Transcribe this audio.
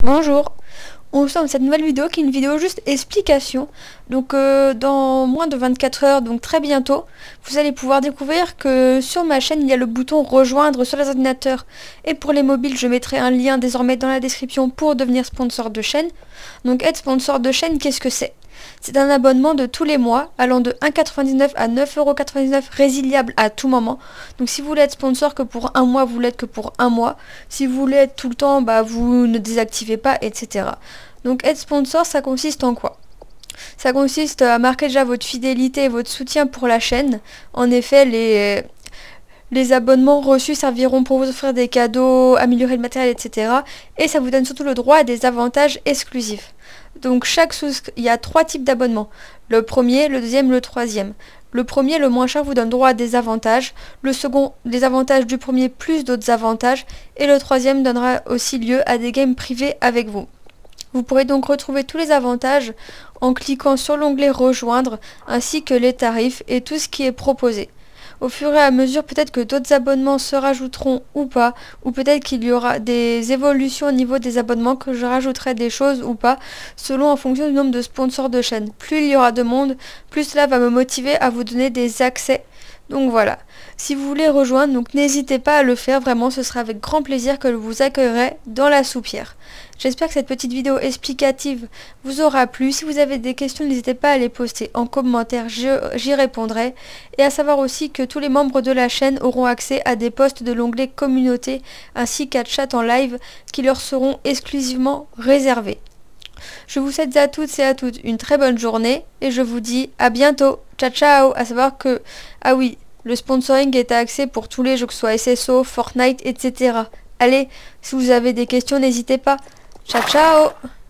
Bonjour, on se retrouve dans cette nouvelle vidéo qui est une vidéo juste explication. Donc dans moins de 24 heures, donc très bientôt, vous allez pouvoir découvrir que sur ma chaîne il y a le bouton rejoindre sur les ordinateurs. Et pour les mobiles, je mettrai un lien désormais dans la description pour devenir sponsor de chaîne. Donc être sponsor de chaîne, qu'est-ce que c'est? C'est un abonnement de tous les mois allant de 1,99 à 9,99 € résiliable à tout moment. Donc si vous voulez être sponsor que pour un mois, vous l'êtes que pour un mois. Si vous voulez être tout le temps, vous ne désactivez pas, etc. Donc être sponsor, ça consiste en quoi? Ça consiste à marquer déjà votre fidélité et votre soutien pour la chaîne. En effet, les abonnements reçus serviront pour vous offrir des cadeaux, améliorer le matériel, etc. Et ça vous donne surtout le droit à des avantages exclusifs. Donc il y a 3 types d'abonnements. Le premier, le deuxième, le troisième. Le premier, le moins cher, vous donne droit à des avantages. Le second, les avantages du premier plus d'autres avantages. Et le troisième donnera aussi lieu à des games privés avec vous. Vous pourrez donc retrouver tous les avantages en cliquant sur l'onglet rejoindre ainsi que les tarifs et tout ce qui est proposé. Au fur et à mesure, peut-être que d'autres abonnements se rajouteront ou pas, ou peut-être qu'il y aura des évolutions au niveau des abonnements, que je rajouterai des choses ou pas, selon en fonction du nombre de sponsors de chaîne. Plus il y aura de monde, plus cela va me motiver à vous donner des accès. Donc voilà, si vous voulez rejoindre, donc n'hésitez pas à le faire, vraiment ce sera avec grand plaisir que je vous accueillerai dans la soupière. J'espère que cette petite vidéo explicative vous aura plu. Si vous avez des questions, n'hésitez pas à les poster en commentaire, j'y répondrai. Et à savoir aussi que tous les membres de la chaîne auront accès à des posts de l'onglet communauté ainsi qu'à chat en live qui leur seront exclusivement réservés. Je vous souhaite à toutes et à toutes une très bonne journée et je vous dis à bientôt. Ciao ciao. À savoir que, ah oui, le sponsoring est à accès pour tous les jeux, que ce soit SSO, Fortnite, etc. Allez, si vous avez des questions, n'hésitez pas. Ciao ciao.